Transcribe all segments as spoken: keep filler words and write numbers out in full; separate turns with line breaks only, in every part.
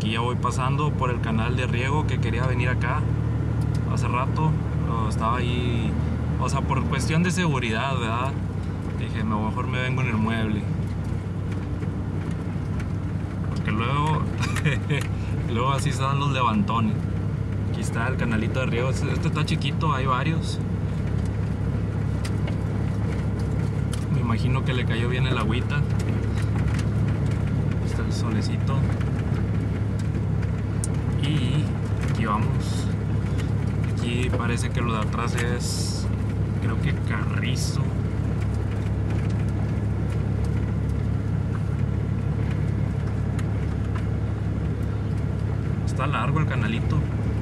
Aquí ya voy pasando por el canal de riego que quería venir acá hace rato, pero estaba ahí, o sea, por cuestión de seguridad, ¿verdad? Dije, mejor me vengo en el mueble, porque luego luego así están los levantones. Aquí está el canalito de riego. Este está chiquito, hay varios. Me imagino que le cayó bien el agüita. Está el solecito. Y aquí vamos. Aquí parece que lo de atrás es, creo que Carrizo. Está largo el canalito.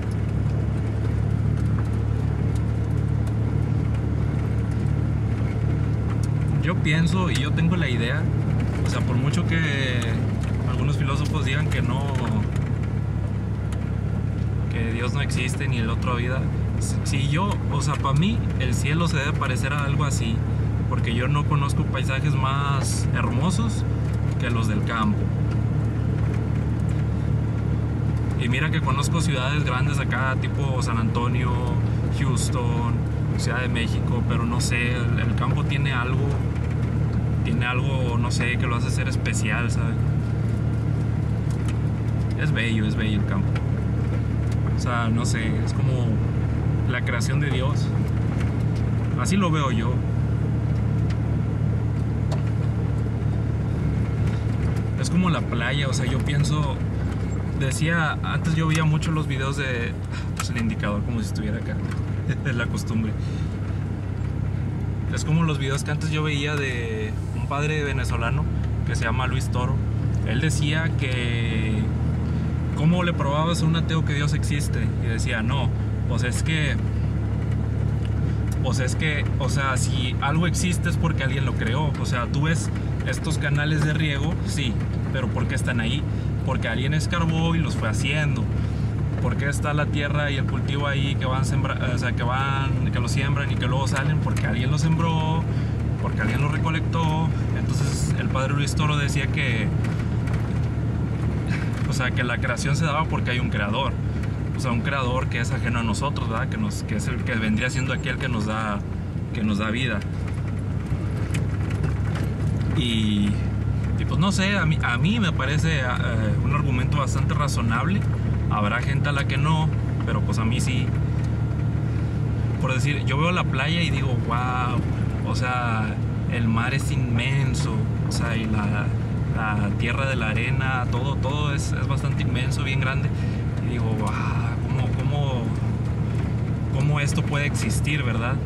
Yo pienso y yo tengo la idea, o sea, por mucho que algunos filósofos digan que no, que Dios no existe ni el otro vida, si yo, o sea, para mí el cielo se debe parecer a algo así, porque yo no conozco paisajes más hermosos que los del campo. Y mira que conozco ciudades grandes acá, tipo San Antonio, Houston, Ciudad de México, pero no sé, el, el campo tiene algo, tiene algo, no sé, que lo hace ser especial, ¿sabes? Es bello, es bello el campo. O sea, no sé, es como la creación de Dios. Así lo veo yo. Es como la playa, o sea, yo pienso, decía, antes yo veía mucho los videos de, pues el indicador como si estuviera acá, es la costumbre. Es como los videos que antes yo veía de un padre venezolano que se llama Luis Toro. Él decía que ¿cómo le probabas a un ateo que Dios existe? Y decía, no, pues es que pues es que, o sea, si algo existe es porque alguien lo creó. O sea, tú ves estos canales de riego, sí, pero ¿por qué están ahí? Porque alguien escarbó y los fue haciendo. ¿Por qué está la tierra y el cultivo ahí que van sembra, o sea, que van, que lo siembran y que luego salen? Porque alguien lo sembró, porque alguien lo recolectó. Entonces el padre Luis Toro decía que, o sea, que la creación se daba porque hay un creador. O sea, un creador que es ajeno a nosotros, ¿verdad? Que, nos, que es el que vendría siendo aquel que nos da, que nos da vida. Y, y pues no sé, a mí, a mí me parece uh, un argumento bastante razonable. Habrá gente a la que no, pero pues a mí sí. Por decir, yo veo la playa y digo, wow, o sea, el mar es inmenso, o sea, y la, la tierra de la arena, todo, todo es, es bastante inmenso, bien grande. Y digo, wow, ¿cómo, cómo, cómo esto puede existir, verdad?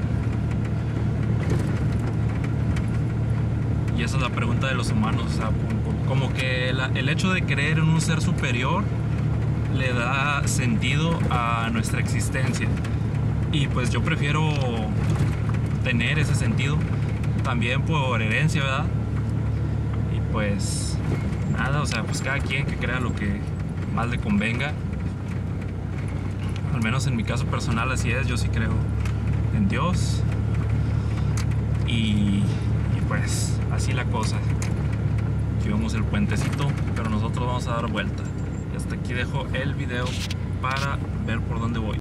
Y esa es la pregunta de los humanos, o sea, como que la, el hecho de creer en un ser superior le da sentido a nuestra existencia. Y pues yo prefiero tener ese sentido también por herencia, ¿verdad? Y pues nada, o sea, pues cada quien que crea lo que más le convenga. Al menos en mi caso personal así es, yo sí creo en Dios. Y, y pues así la cosa. Aquí vemos el puentecito, pero nosotros vamos a dar vuelta. Hasta aquí dejo el video para ver por dónde voy.